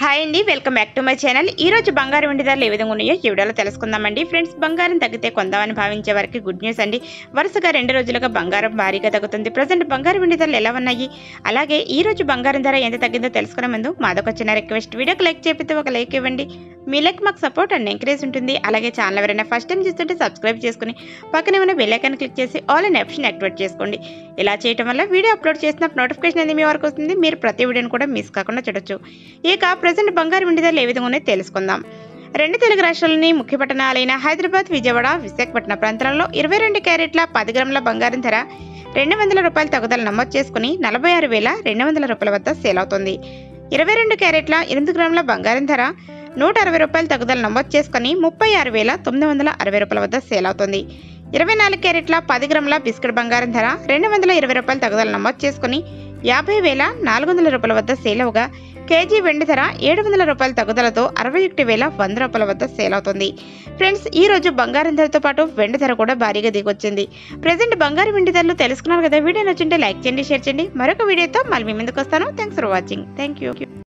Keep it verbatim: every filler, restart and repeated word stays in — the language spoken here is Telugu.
హాయ్ అండి, welcome back to my channel. ఈ రోజు బంగారం వెండి ధరలు ఏ విధంగా ఉన్నాయో ఈ వీడియోలో తెలుసుకుందామండి. ఫ్రెండ్స్, బంగారం తగ్గితే కొందామని భావించే వారికి గుడ్ న్యూస్ అండి. వరుసగా రెండు రోజులుగా బంగారం భారీగా తగ్గుతుంది. ప్రజెంట్ బంగారం వెండి ధరలు ఎలా ఉన్నాయి, అలాగే ఈ రోజు బంగారం ధర ఎంత తగ్గిందో తెలుసుకునే ముందు మాదొక చిన్న రిక్వెస్ట్. వీడియోకి లైక్ చేపితే ఒక లైక్ ఇవ్వండి. మీ లైక్ మాకు సపోర్ట్ అండ్ ఎంకరేజ్ ఉంటుంది. అలాగే ఛానల్ ఎవరైనా ఫస్ట్ టైం చూస్తుంటే సబ్స్క్రైబ్ చేసుకుని పక్కనే ఉన్న బెల్ ఐకాన్ క్లిక్ చేసి ఆల్ అనే ఆప్షన్ యాక్టివేట్ చేసుకోండి. ఇలా చేయడం వల్ల వీడియో అప్లోడ్ చేసిన నోటిఫికేషన్ అనేది మీ వరకు వస్తుంది. మీరు ప్రతి వీడియోని కూడా మిస్ కాకుండా చూడొచ్చు. ఇక ప్రజెంట్ బంగారం వెండి ధరలు ఏ విధంగా ఉన్నాయో తెలుసుకుందాం. రెండు తెలుగు రాష్ట్రాలని ముఖ్య పట్టణాలైన హైదరాబాద్, విజయవాడ, విశాఖపట్నం ప్రాంతాలలో ఇరవై రెండు క్యారెట్ల పది గ్రాముల బంగారం ధర రెండు వందల రూపాయల తగ్గుదల నమోదు చేసుకుని నలభై ఆరు వేల రెండు వందల రూపాయల వద్ద సేల్ అవుతుంది. ఇరవై రెండు క్యారెట్ల ఎనిమిది గ్రాముల బంగారం ధర నూట అరవై రూపాయల తగ్గుదల నమోదు చేసుకుని ముప్పై ఆరు వేల తొమ్మిది వందల అరవై రూపాయల వద్ద సేల్ అవుతుంది. ఇరవై నాలుగు క్యారెట్ల పది గ్రాముల బిస్కెట్ బంగారం ధర రెండు వందల ఇరవై రూపాయల తగ్గుదల నమోదు చేసుకుని యాభై వేల నాలుగు వందల రూపాయల వద్ద సేల్ అవగా కేజీ వెండి ధర ఏడు వందల రూపాయల తగ్గుదలతో అరవై ఒకటి వేల వంద రూపాయల వద్ద సేల్ అవుతుంది. ఫ్రెండ్స్, ఈ రోజు బంగారం ధరతో పాటు వెండి ధర కూడా భారీగా దిగొచ్చింది. ప్రజెంట్ బంగారం వెండి ధరలు తెలుసుకున్నారు కదా. వీడియో నచ్చింటే లైక్ చేయండి, షేర్ చేయండి. మరొక వీడియోతో మళ్ళీ మీ ముందుకు వస్తాను. Thanks for watching. Thank you.